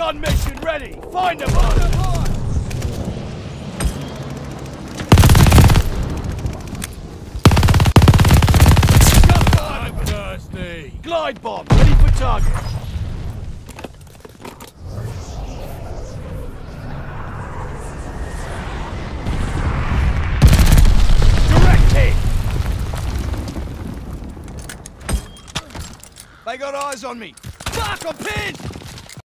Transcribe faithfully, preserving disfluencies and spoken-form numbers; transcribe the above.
Gun mission ready! Find them on! I'm thirsty! Glide bomb, ready for target! Direct hit! They got eyes on me! Fuck, I'm pinned!